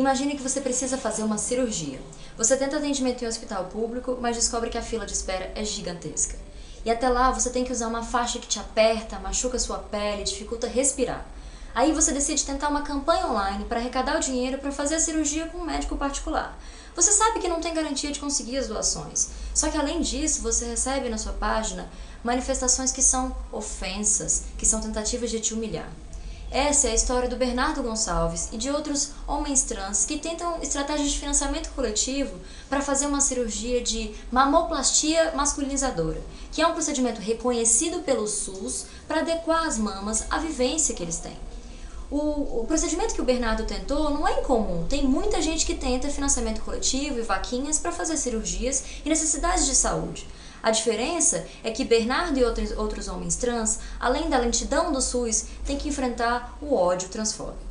Imagine que você precisa fazer uma cirurgia. Você tenta atendimento em um hospital público, mas descobre que a fila de espera é gigantesca. E até lá você tem que usar uma faixa que te aperta, machuca sua pele, dificulta respirar. Aí você decide tentar uma campanha online para arrecadar o dinheiro para fazer a cirurgia com um médico particular. Você sabe que não tem garantia de conseguir as doações, só que além disso você recebe na sua página manifestações que são ofensas, que são tentativas de te humilhar. Essa é a história do Bernardo Gonçalves e de outros homens trans que tentam estratégias de financiamento coletivo para fazer uma cirurgia de mamoplastia masculinizadora, que é um procedimento reconhecido pelo SUS para adequar as mamas à vivência que eles têm. O procedimento que o Bernardo tentou não é incomum, tem muita gente que tenta financiamento coletivo e vaquinhas para fazer cirurgias e necessidades de saúde. A diferença é que Bernardo e outros homens trans, além da lentidão do SUS, têm que enfrentar o ódio transfóbico.